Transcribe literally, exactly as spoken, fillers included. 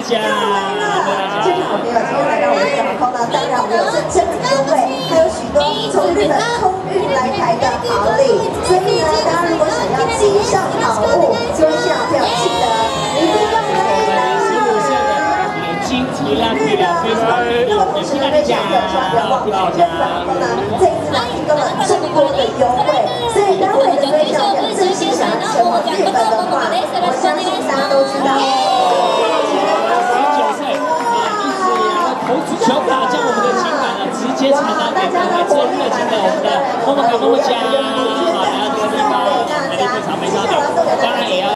家。 这位好朋友今天来到我们的航空呢，当然我们有这真的优惠，还有许多从日本空运来台的好礼，所以呢，大家如果想要机上好物，各位小朋友记得一定要来啦！ 金提拉提拉，非常美丽，也是大家，不老家。 这一次呢，提供了这么多的优惠，所以待会的各位小朋友真心想要成为日本的话，我相信大家都知道。